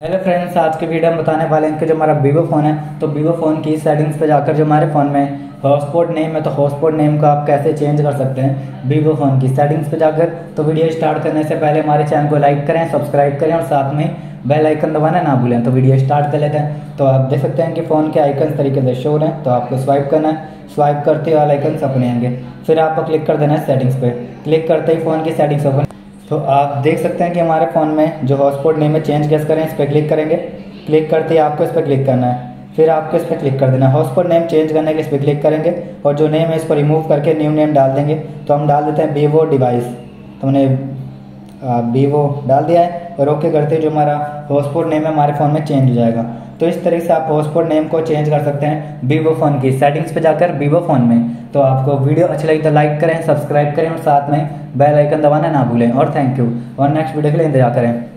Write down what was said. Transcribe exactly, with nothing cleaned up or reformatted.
Hello friends, आज के video में बताने वाले हैं कि जो हमारा वीवो फ़ोन है तो वीवो फ़ोन की सेटिंग्स पे जाकर जो हमारे फ़ोन में हॉटस्पॉट नेम है तो हॉटस्पॉट नेम को आप कैसे चेंज कर सकते हैं वीवो फ़ोन की सेटिंग्स पे जाकर। तो वीडियो स्टार्ट करने से पहले हमारे चैनल को लाइक करें, सब्सक्राइब करें और साथ में बेल आइकन दबाना ना भूलें। तो वीडियो स्टार्ट कर लेते हैं। तो आप देख सकते हैं कि फ़ोन के आइकन तरीके से शो हैं, तो आपको स्वाइप करना है। स्वाइप करते ही वाले आइकन अपने आएंगे, फिर आपको क्लिक कर देना है सेटिंग्स पे। क्लिक करते ही फ़ोन की सेटिंग्स ओपन। तो आप देख सकते हैं कि हमारे फ़ोन में जो हॉटस्पॉट नेम है चेंज कैसे करें, इस पर क्लिक करेंगे। क्लिक करते ही आपको इस पर क्लिक करना है, फिर आपको इस पर क्लिक कर देना है। हॉटस्पॉट नेम चेंज करने के लिए इस पर क्लिक करेंगे और जो नेम है इसको रिमूव करके न्यू नेम डाल देंगे। तो हम डाल देते हैं वीवो डिवाइस। तो हमने वीवो डाल दिया है और ओके करते ही जो हमारा हॉटस्पॉट नेम है हमारे फ़ोन में चेंज हो जाएगा। तो इस तरीके से आप हॉटस्पॉट नेम को चेंज कर सकते हैं वीवो फ़ोन की सेटिंग्स पे जाकर वीवो फ़ोन में। तो आपको वीडियो अच्छी लगी तो लाइक करें, सब्सक्राइब करें और साथ में बेल आइकन दबाना ना भूलें। और थैंक यू, और नेक्स्ट वीडियो के लिए इंतजार करें।